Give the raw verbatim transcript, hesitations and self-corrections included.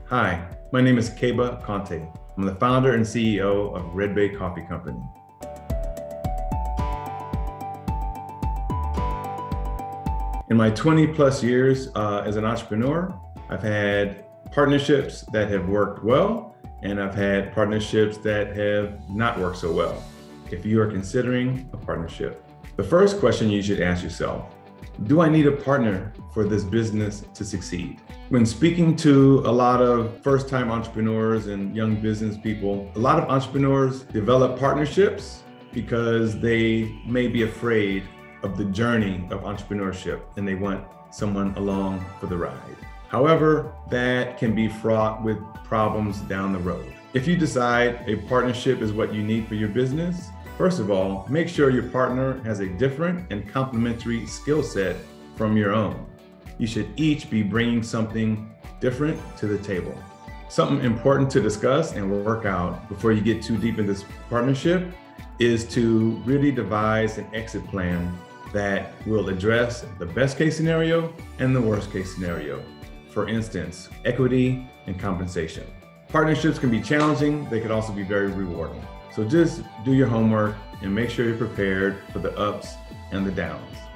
Hi, my name is Keba Konte. I'm the founder and C E O of Red Bay Coffee Company. In my twenty plus years uh, as an entrepreneur, I've had partnerships that have worked well, and I've had partnerships that have not worked so well. If you are considering a partnership, the first question you should ask yourself, do I need a partner for this business to succeed? When speaking to a lot of first-time entrepreneurs and young business people, a lot of entrepreneurs develop partnerships because they may be afraid of the journey of entrepreneurship and they want someone along for the ride. However, that can be fraught with problems down the road. If you decide a partnership is what you need for your business, first of all, make sure your partner has a different and complementary skill set from your own. You should each be bringing something different to the table. Something important to discuss and work out before you get too deep in this partnership is to really devise an exit plan that will address the best case scenario and the worst case scenario. For instance, equity and compensation. Partnerships can be challenging, they could also be very rewarding. So just do your homework and make sure you're prepared for the ups and the downs.